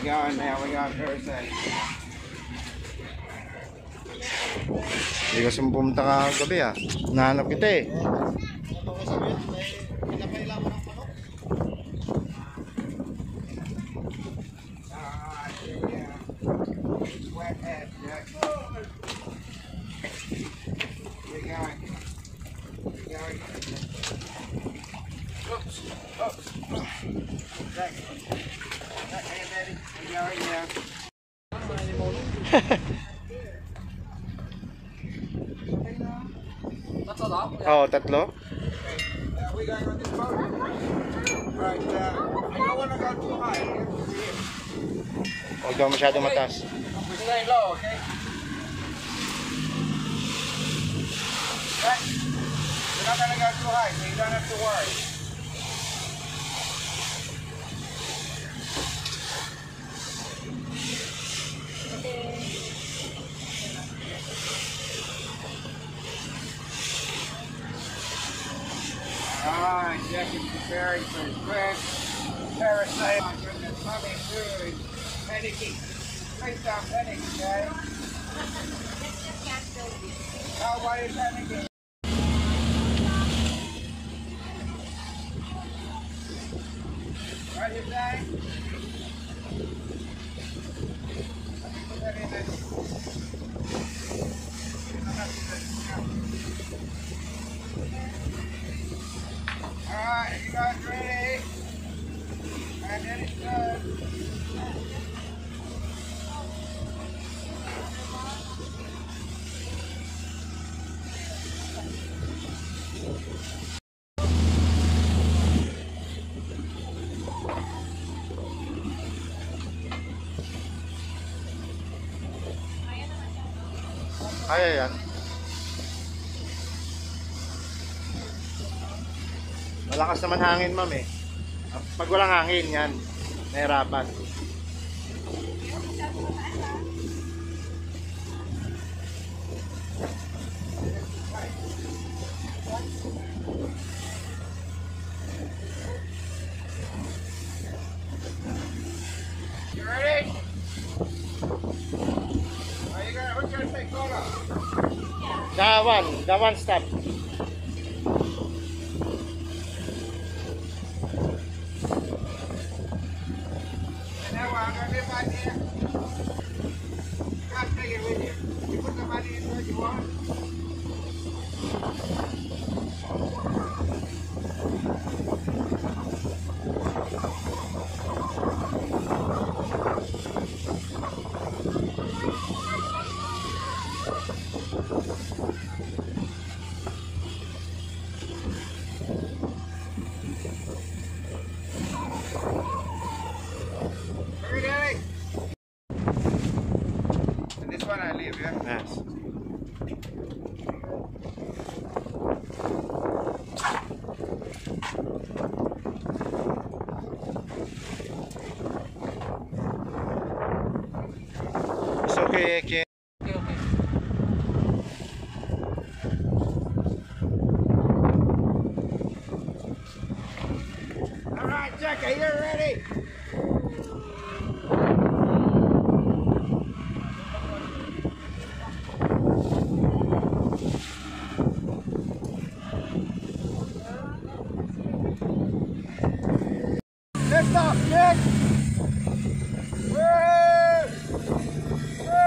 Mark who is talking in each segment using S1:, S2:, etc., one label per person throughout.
S1: going now? We got Thursday.
S2: Hindi kasi pumunta ka gabi ah. Nahanap kita eh. Oo, tatlo.
S1: We going on this boat? Right, I don't want to go too high.
S2: Huwag daw masyado mataas.
S1: We stay low, okay? Right? We're not going to go too high, so you don't have to worry. Alright, Jack is preparing for his first parasite. Oh my goodness, mommy food. Panicking. Please stop panicking, guys. Oh, why are you panicking? What are you saying? Put that in there. Alright, you guys ready? And then it's good.
S2: Kaya yan. Malakas naman hangin, ma'am eh. Pag walang hangin, yan. Nahirapan.
S1: You ready? Who's gonna take photo?
S2: The one stop.
S1: I'm gonna be back here. You gotta take it with you. You put the money in where you want. I leave, yeah?
S2: Yes. It's okay, okay.
S1: All right, Jackie, you're ready. Lift up, Nick! Woo! Woo!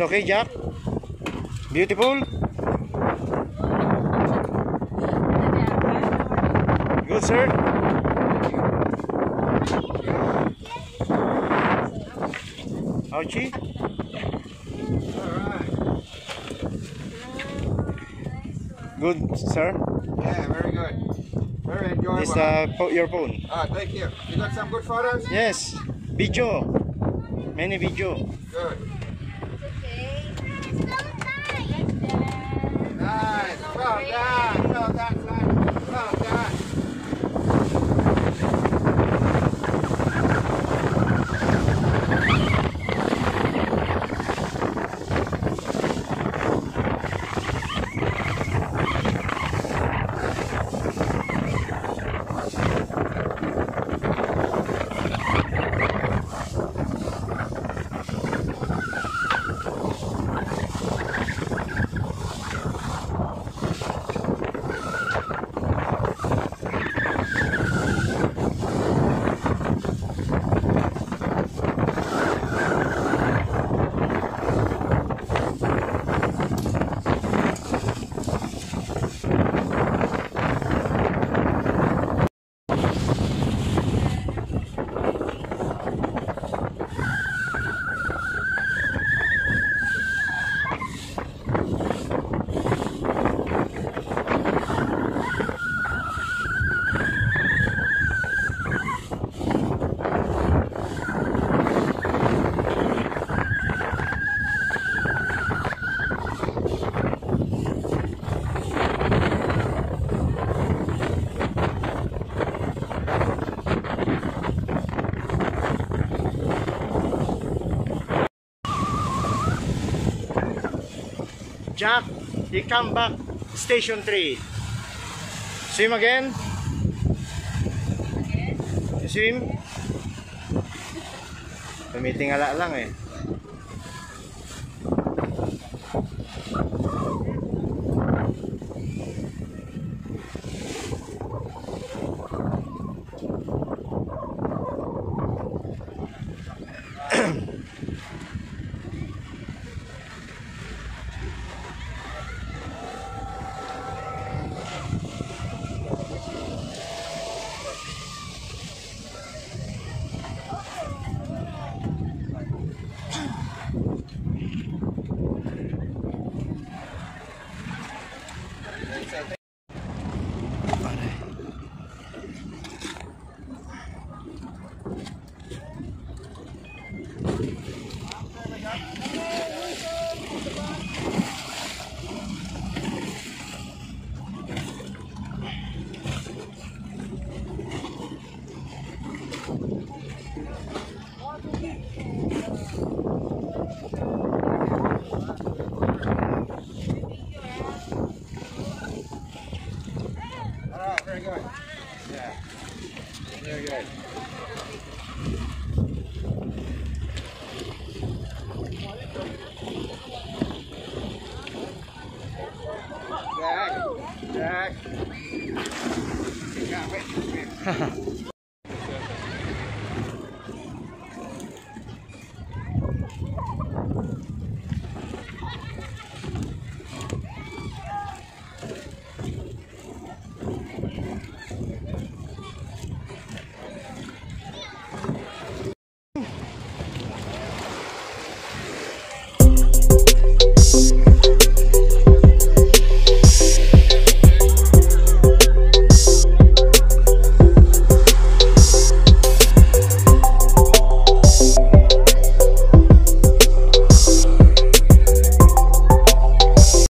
S2: okay, Jack? Beautiful? Good, sir? Ouchie?
S1: Alright.
S2: Good, sir?
S1: Yeah, very good. Very enjoyable.
S2: This your phone.
S1: Ah, thank you. You got some good photos?
S2: Yes, video. Many video.
S1: Good.
S3: Okay.
S1: Nice. Well done. Well done, son. Well done.
S2: Jack, you come back station 3. Swim again? You swim? Tumitingala lang eh.
S1: Alright, very good. Yeah. Very good. Jack. Jack. You can't wait to swim.